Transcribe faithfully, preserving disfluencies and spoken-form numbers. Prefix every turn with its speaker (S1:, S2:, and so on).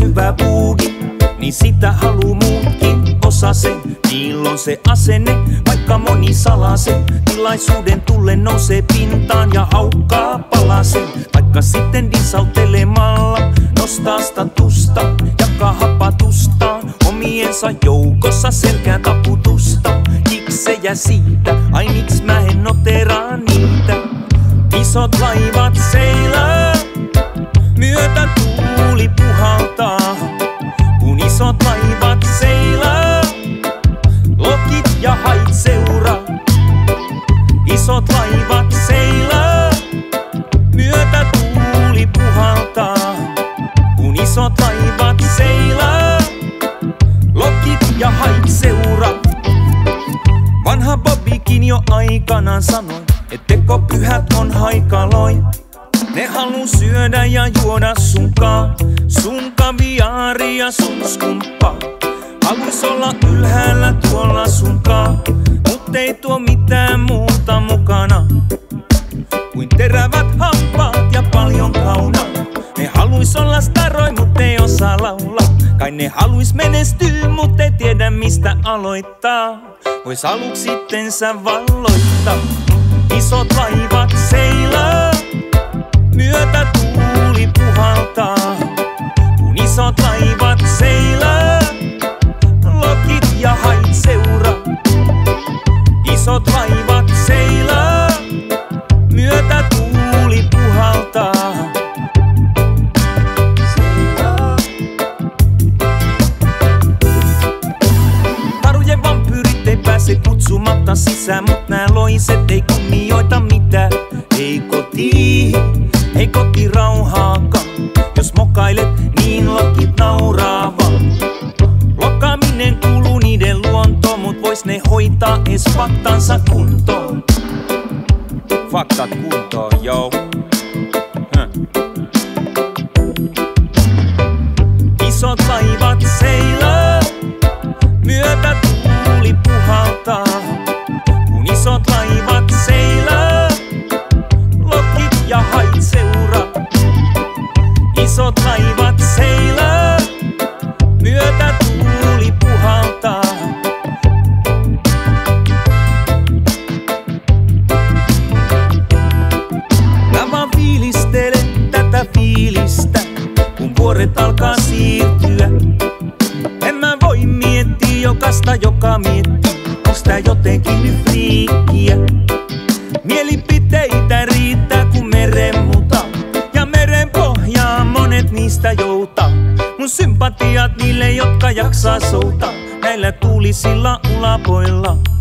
S1: hyvä buugi, niin sitä haluu muutkin osasen. Niillä on se asenne, vaikka moni salasen. Tilaisuuden tullen nousee pintaan ja haukkaa palasen. Vaikka sitten disauttelemalla nostaa statusta, jakaa hapatustaan omiensa joukossa selkään taputusta. Kiksejä siitä, ai miks mä en noteraa niitä. Isot laivat seilää, myötä tuuli puhaltaa. Kun isot laivat seilää, lokit ja hait seuraa. Isot laivat seilää, myötä tuuli puhaltaa. Kun isot laivat seilää, lokit ja hait seuraa. Vanha Bobbykin jo aikanaan sanoi, et tekopyhät on haikaloi. Ne haluu syödä ja juoda sunkaan, sun kaviaari ja sun skumppaa. Haluis olla ylhäällä tuolla sunkaan, mut ei tuo mitään muuta mukana kuin terävät hampaat ja paljon kaunaa. Ne haluis olla staroi, mut ei osaa laulaa. Kai ne haluis menestyä, mut ei tiedä mistä aloittaa. Vois aluksi itsensä valloittaa. Isot laivat seilaa, myötä tuuli puhaltaa. Kun isot laivat seilää, lokit ja hait seuraa. Isot laivat seilää, myötä tuuli puhaltaa. Seilaa. Tarujen vampyyrit ei pääse kutsumatta sisään, mut nää loiset ei kunnioita mitään. Ei kotiin, ei kotirauhaakaan, jos mokailet, niin lokit nauraa vaan. Lokaaminen kuuluu niiden luontoon, mut vois ne hoitaa ees faktansa kuntoon. Faktat kuntoon, joo. Höh. Isot laivat seilää, myötä tuuli puhaltaa. Kun isot laivat seilää, lokit ja hait seuraa. Isot laivat seilää, myötä tuuli puhaltaa. Mä vaan fiilistelen tätä fiilistä, kun vuoret alkaa siirtyä. En mä voi miettiä jokasta, joka miettii, onks tää jotenkin nyt friikkiä. Mielipiteitä riittää kun meren muta, ja meren pohjaa monet niistä joutaa. Mun sympatiat niille, jotka jaksaa soutaa näillä tuulisilla ulapoilla.